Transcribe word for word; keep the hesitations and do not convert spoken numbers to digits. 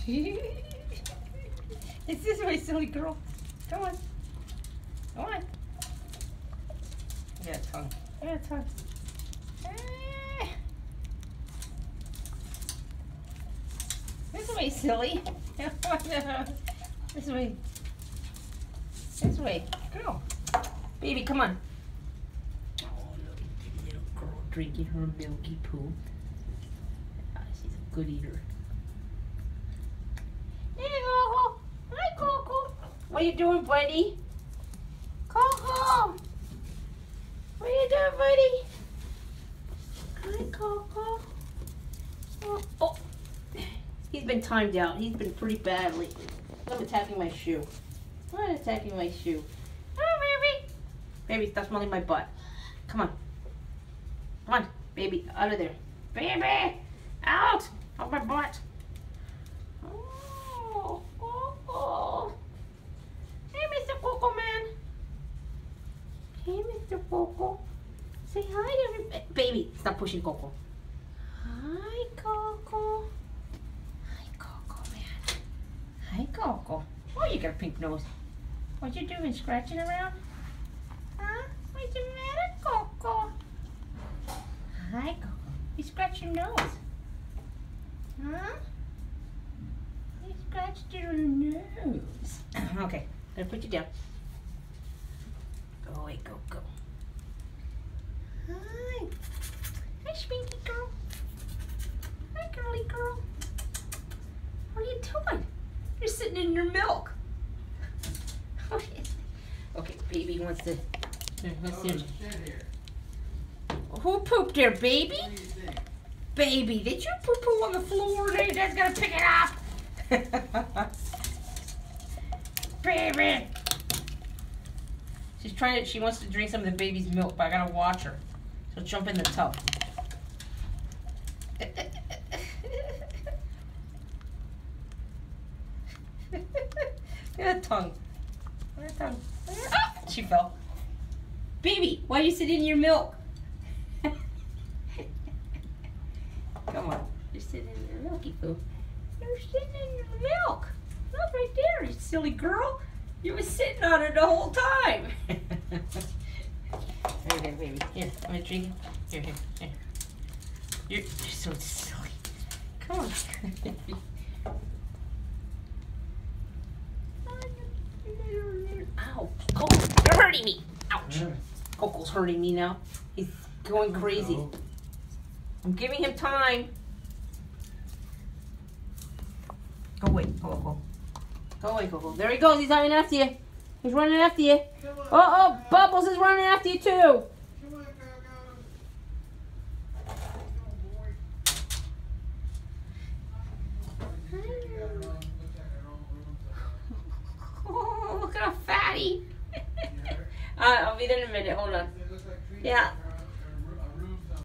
It's this way, silly girl. Come on. Come on. Yeah, tongue. Yeah, tongue. Ah. This way, silly. This way. This way. Girl. Baby, come on. Oh, look at the little girl drinking her milky poo. Ah, she's a good eater. Hey, Coco. Hi, Coco. What are you doing, buddy? Coco. What are you doing, buddy? Hi, Coco. Oh, oh. He's been timed out. He's been pretty bad lately. I'm attacking my shoe. I'm attacking my shoe. Oh, baby. Baby, stop smelling my butt. Come on. Come on, baby, out of there. Baby, out of my butt. Oh, oh, oh. Hey, Mister Coco Man. Hey, Mister Coco. Say hi to everybody. Baby, stop pushing Coco. Hi, Coco. Hi, Coco Man. Hi, Coco. Oh, you got a pink nose. What you doing, scratching around? Huh? What's the matter, Coco? Hi, Coco. You scratched your nose. Huh? You scratched your nose. Okay, I'm gonna put you down. Go away, go, go. Hi. Hi, Spinky girl. Hi, girly girl. What are you doing? You're sitting in your milk. Okay, baby wants to. Let's see. Who pooped there, baby? Baby, did you poo poo on the floor? Dad's gonna pick it up. Baby. She's trying to. She wants to drink some of the baby's milk, but I gotta watch her. So jump in the tub. Look at tongue. Look at tongue. Ah, she fell. Baby, why are you sitting in your milk? Come on. You're sitting in your milky poo. You're sitting in your milk. Look right there, you silly girl. You were sitting on it the whole time. Right there, baby. Here, I'm gonna drink it. Here, here, here. You're, you're so silly. Come on. Ow. Coco, you're hurting me. Ouch. Yeah. Coco's hurting me now. He's going crazy. I'm giving him time. Go away, Coco. Go away, Coco. There he goes. He's running after you. He's running after you. Oh, oh, Bubbles is running after you too. Oh, look at a fatty. uh, I'll be there in a minute. Hold on. Yeah.